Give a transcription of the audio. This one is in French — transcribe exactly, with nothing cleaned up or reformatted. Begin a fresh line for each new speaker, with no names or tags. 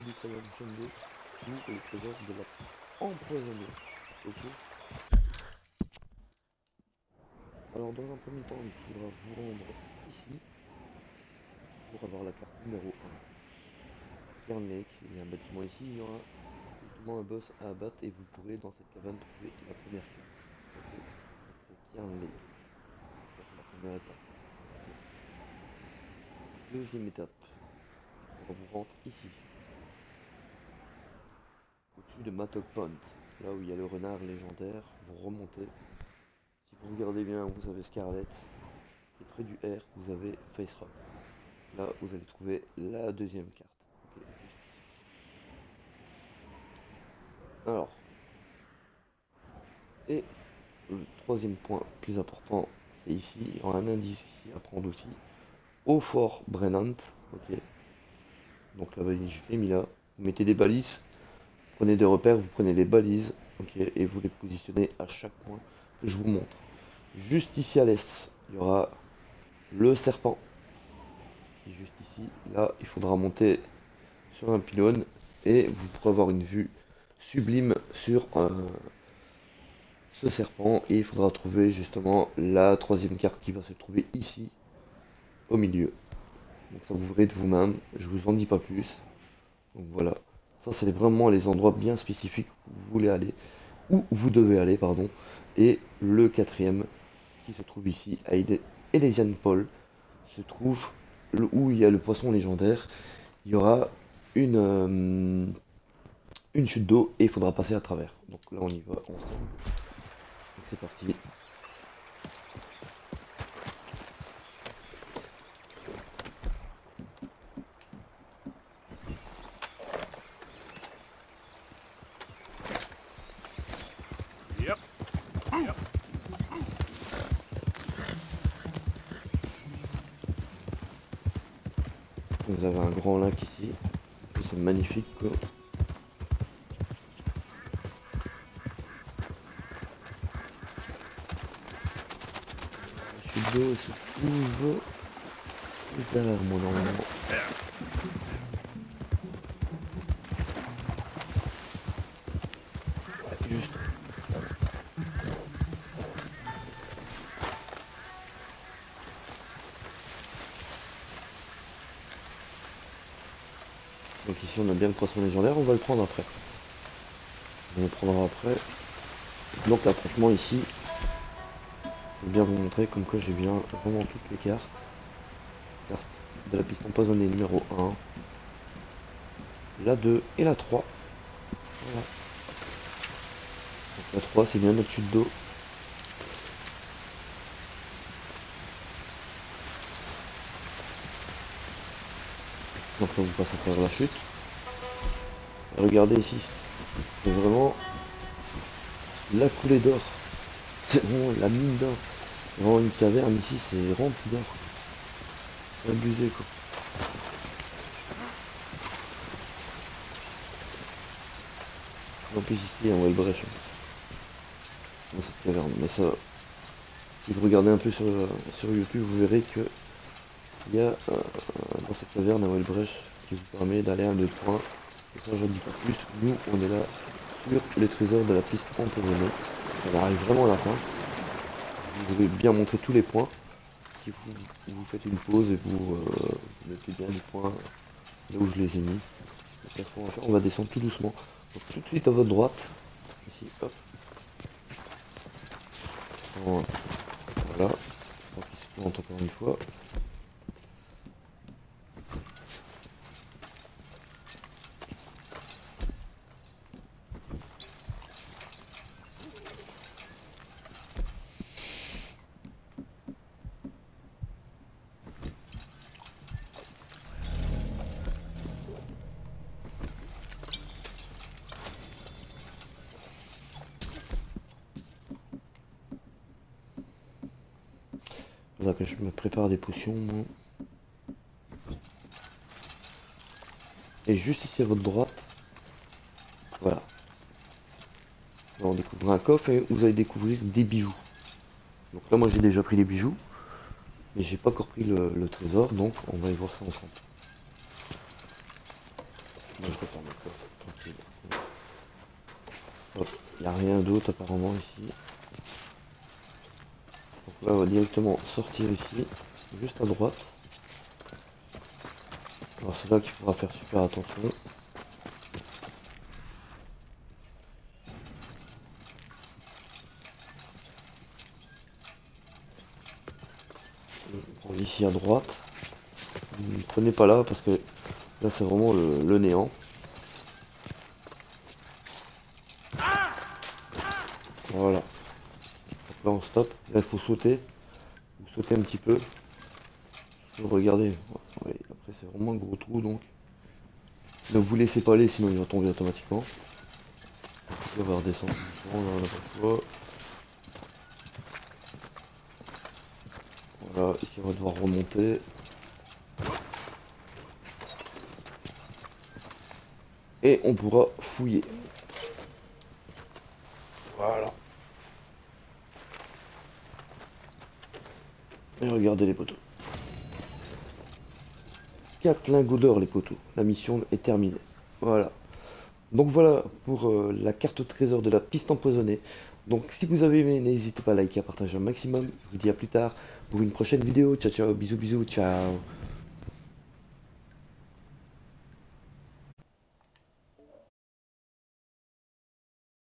du trésor du Chengde, ou le trésor de la piste empoisonnée. Ok. Alors dans un premier temps, il faudra vous rendre ici pour avoir la carte numéro un. Cairn Lake, il y a un bâtiment ici, il y aura justement un boss à abattre et vous pourrez dans cette cabane trouver la première carte. Ok. Donc c'est Cairn Lake. Donc ça c'est la première étape. Ok. Deuxième étape, il faudra vous rendre ici, au-dessus de Mattock Pond, là où il y a le renard légendaire. Vous remontez. Si vous regardez bien, vous avez Scarlet. Et près du R, vous avez Face Rock. Là, vous allez trouver la deuxième carte. Ok, juste ici. Alors, et le troisième point plus important, c'est ici. Il y aura un indice ici à prendre aussi. Au fort Brennant. Ok. Donc la balise, je l'ai mis là. Vous mettez des balises. Prenez des repères, vous prenez les balises. Ok. Et vous les positionnez à chaque point que je vous montre. Juste ici à l'est, il y aura le serpent. Qui est juste ici. Là, il faudra monter sur un pylône. Et vous pourrez avoir une vue sublime sur euh, ce serpent. Et il faudra trouver justement la troisième carte qui va se trouver ici, au milieu. Donc ça vous verrez de vous-même, je vous en dis pas plus. Donc voilà, ça c'est vraiment les endroits bien spécifiques où vous voulez aller, où vous devez aller, pardon. Et le quatrième, qui se trouve ici, à Elysian Pole, se trouve le, où il y a le poisson légendaire. Il y aura une, euh, une chute d'eau et il faudra passer à travers. Donc là on y va ensemble. Donc c'est parti.
Yep. Yep.
Vous avez un grand lac ici, c'est magnifique quoi. La chute d'eau se trouve juste derrière moi normalement. Juste. Donc ici on a bien le poisson légendaire, on va le prendre après. On le prendra après. Donc là franchement ici, je vais bien vous montrer comme que j'ai bien vraiment toutes les cartes. Carte de la piste empoisonnée numéro un, la deux et la trois. Voilà. Donc la trois c'est bien notre chute d'eau. Donc là vous passez à travers la chute. Et regardez ici, c'est vraiment la coulée d'or. C'est vraiment la mine d'or. Vraiment une caverne ici, c'est rempli d'or. C'est abusé quoi. En plus ici il y a un well brèche dans cette caverne. Mais ça, si vous regardez un peu sur, sur YouTube, vous verrez que il y a euh, dans cette caverne un well brèche qui vous permet d'aller à un deux points. Et ça j'en dis pas plus. Nous on est là sur les trésors de la piste empoisonnée. On arrive vraiment à la fin. Je vous vais bien montrer tous les points. Si vous, vous faites une pause et vous, euh, vous mettez bien les points là où je les ai mis. Donc, on, va faire, on va descendre tout doucement. Donc tout de suite à votre droite. Ici, hop. Voilà. Donc il se plante encore une fois. Faudra que je me prépare des potions. Moi. Et juste ici à votre droite. Voilà. On va découvrir un coffre et vous allez découvrir des bijoux. Donc là moi j'ai déjà pris les bijoux. Mais j'ai pas encore pris le, le trésor, donc on va y voir ça ensemble. Moi, je retourne encore, tranquille. Hop, il n'y a rien d'autre apparemment ici. Donc là, on va directement sortir ici, juste à droite. Alors c'est là qu'il faudra faire super attention. On prend ici à droite. Ne prenez pas là parce que là c'est vraiment le, le néant. Voilà. Donc là on stop. Là il faut sauter. Vous sautez un petit peu. Regardez. Ouais, après c'est vraiment un gros trou donc. Ne vous laissez pas aller sinon il va tomber automatiquement. On va redescendre doucement là, la prochaine fois. Voilà, ici on va devoir remonter. Et on pourra fouiller. Voilà. Et regardez les poteaux. quatre lingots d'or les poteaux. La mission est terminée. Voilà. Donc voilà pour euh, la carte trésor de la piste empoisonnée. Donc si vous avez aimé, n'hésitez pas à liker, à partager un maximum. Je vous dis à plus tard pour une prochaine vidéo. Ciao ciao, bisous bisous, ciao.